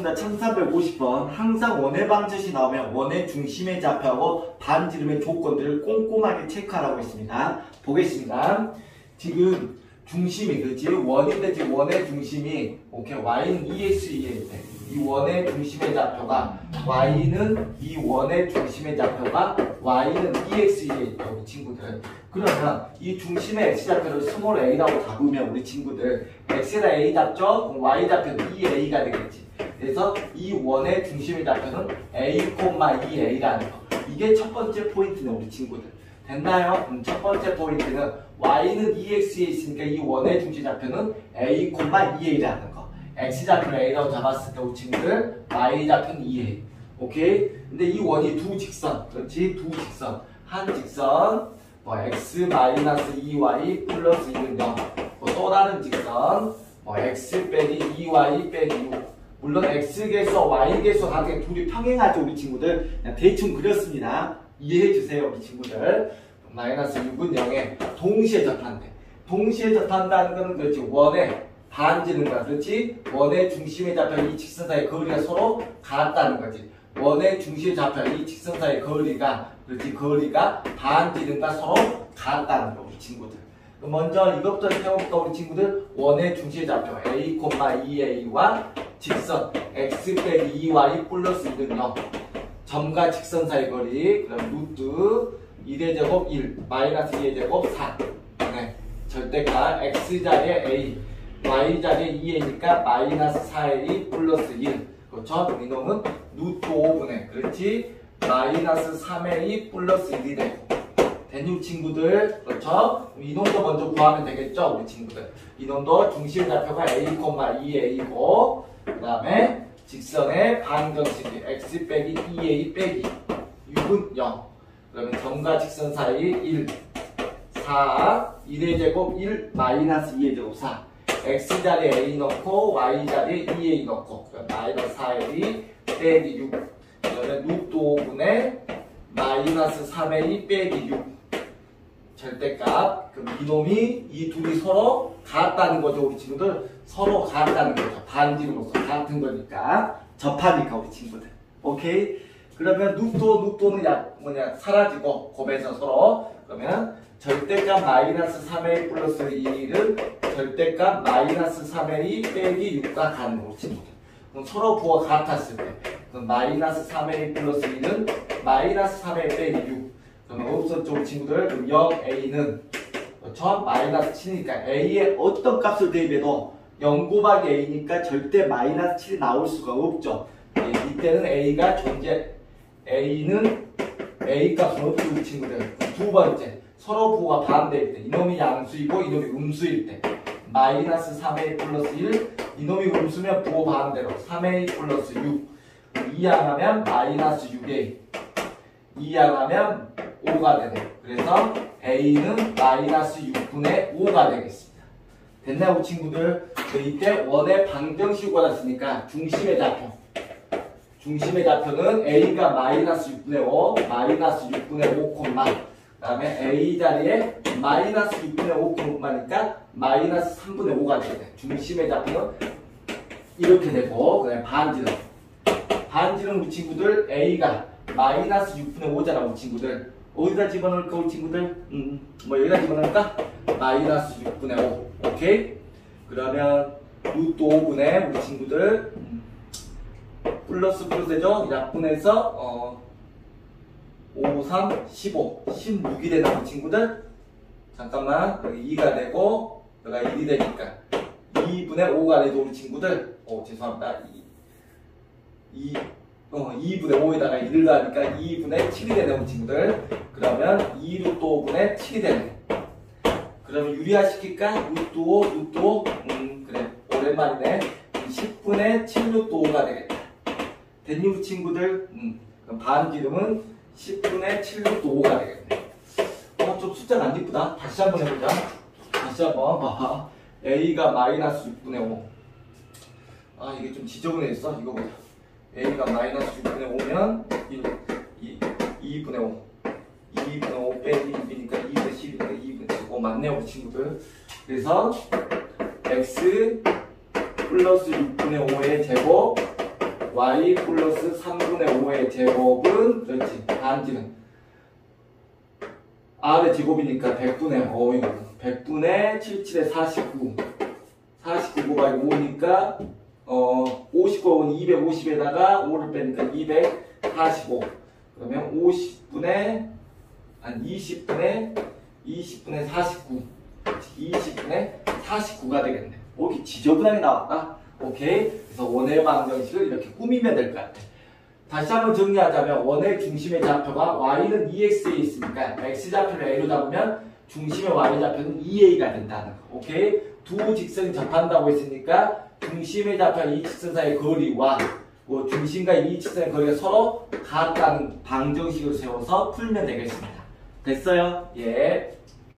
문자 1350번. 항상 원의 방정식이 나오면 원의 중심의 좌표하고 반지름의 조건들을 꼼꼼하게 체크하라고 했습니다. 보겠습니다. 지금 중심이, 그렇지? 원인데 지금 원의 중심이, 오케이, y는 2x2일 때. 이 원의 중심의 좌표가, y는 이 원의 중심의 좌표가 y는 2x2일 때, 우리 친구들. 그러면 이 중심의 x좌표를 스몰 a라고 잡으면 우리 친구들 x에다 a 잡죠? 그럼 y좌표는 2a가 되겠지. 그래서 이 원의 중심의 좌표는 a, 2a라는 거. 이게 첫 번째 포인트네, 우리 친구들. 됐나요? 첫 번째 포인트는 y는 2x에 있으니까 이 원의 중심 좌표는 a, 2a라는 거. x좌표를 a라고 잡았을 때 우리 친구들 y좌표는 2a. 오케이? 근데 이 원이 두 직선, 그렇지? 두 직선. 한 직선 뭐 x-2y 플러스 2는 0. 또 다른 직선 x 빼기 2y 빼기 6. 물론 x계수, y계수 각각 둘이 평행하죠, 우리 친구들. 그냥 대충 그렸습니다. 이해해 주세요, 우리 친구들. 마이너스 6은 0에 동시에 접한대. 동시에 접한다는 거는 그렇지. 원의 반지름과, 그렇지? 원의 중심의 좌표 이 직선 사이의 거리가 서로 같다는 거지. 원의 중심의 좌표 이 직선 사이의 거리가, 그렇지? 거리가 반지름과 서로 같다는 거, 우리 친구들. 먼저 이것부터 세워볼까, 우리 친구들? 원의 중심의 좌표 a, 2a와 직선 x 빼기 2y 플러스 2는 0. 점과 직선 사이 거리. 그럼 루트 1의 제곱 1 마이너스 2의 제곱 4. 네. 절대값 x자리에 a, y자리에 2a니까 마이너스 4a 플러스 1. 그렇죠? 이놈은 루트 5분의, 그렇지? 마이너스 3a 플러스 1이 되고. 됐니, 친구들? 그렇죠? 이놈도 먼저 구하면 되겠죠, 우리 친구들. 이놈도 중심 좌표가 a, 2a고, 그 다음에 직선의 방정식이 x 빼기 2a 빼기 6은 0. 그러면 점과 직선 사이 1, 4, 1의 제곱 1, 마이너스 2의 제곱 4. x자리에 a 넣고 y자리에 2a 넣고, 그럼 마이너스 4a 빼기 6. 그러면 루트 5분의 마이너스 3a 빼기 6. 절대값. 그럼 이놈이, 이 둘이 서로 같다는 거죠, 우리 친구들. 서로 같다는 거죠. 반지름으로서 같은 거니까. 접하니까, 우리 친구들. 오케이? 그러면 루트는 사라지고, 곱해서 서로. 그러면 절대값 마이너스 3a 플러스 1은 절대값 마이너스 3a 빼기 6과 같은 거, 우리 친구들. 그럼 서로 부호가 같았을 때. 그럼 마이너스 3a 플러스 1은 마이너스 3a 빼기 6. 그러면 없었죠, 우리 친구들. 그럼 0a는 그렇죠? 마이너스 7이니까 a의 어떤 값을 대입해도 0 곱하기 a니까 절대 마이너스 7이 나올 수가 없죠. 이때는 a가 a는 a 값은 없죠, 우리 친구들. 두 번째, 서로 부호가 반대일 때, 이놈이 양수이고 이놈이 음수일 때, 마이너스 3a 플러스 1, 이놈이 음수면 부호 반대로 3a 플러스 6. 2항하면 마이너스 6a, 2항하면 5가 되네. 그래서 a는 마이너스 6분의 5가 되겠습니다. 됐나요, 우리 친구들? 이때 원의 방정식을 받았으니까 중심의 좌표. 중심의 좌표는 a가 마이너스 6분의 5, 마이너스 6분의 5, 그 다음에 a 자리에 마이너스 6분의 5, 콤마니까 마이너스 3분의 5가 되네. 중심의 좌표는 이렇게 되고, 그다음에 반지름. 반지름 우리 친구들 a가 마이너스 6분의 5잖아, 우리 친구들. 어디다 집어넣을까, 우리 친구들? 여기다 집어넣을까? 마이너스 6분의 5. 오케이? 그러면 루트 5분의 우리 친구들 플러스 되죠? 약분해서 5, 3, 15, 16이 되는 우리 친구들. 잠깐만, 여기 2가 되고 여기가 1이 되니까 2분의 5가 되죠, 우리 친구들. 죄송합니다. 2분의 5에다가 1을 더하니까 2분의 7이 되네, 우리 친구들. 그러면 2 루트 5분의 7이 되네. 그러면 유리화시킬까? 루트 5, 루트 5. 그래. 오랜만이네. 10분의 7 루트 5가 되겠다. 됐니, 우리 친구들? 그럼 반지름은 10분의 7 루트 5가 되겠네. 좀 숫자가 안 이쁘다. 다시 한번 해보자. 다시 한번 봐봐. a가 마이너스 6분의 5. 이게 좀 지저분해졌어. 이거 보자. a가 마이너스 6분의 5면 2분의 5. 2분의 5 빼기 6이니까 2분의 10이니까 2분의 10. 맞네요, 우리 친구들. 그래서 x 플러스 6분의 5의 제곱 y 플러스 3분의 5의 제곱은 그렇지 반지름 r의 제곱이니까 100분의 77에 49 곱하기 5니까 59은 250에다가 5를 빼니까 245 그러면 20분의 49 20분의 49가 되겠네. 이렇게 지저분하게 나왔다. 오케이. 그래서 원의 방정식을 이렇게 꾸미면 될 것 같아. 다시 한번 정리하자면 원의 중심의 좌표가 y는 2x에 있으니까 x좌표를 a로 잡으면 중심의 y 좌표는 2a가 된다는 거. 오케이. 두 직선이 접한다고 했으니까 중심의 좌표와 이 직선 사이의 거리와 중심과 이 직선의 거리가 서로 같다는 방정식을 세워서 풀면 되겠습니다. 됐어요? 예.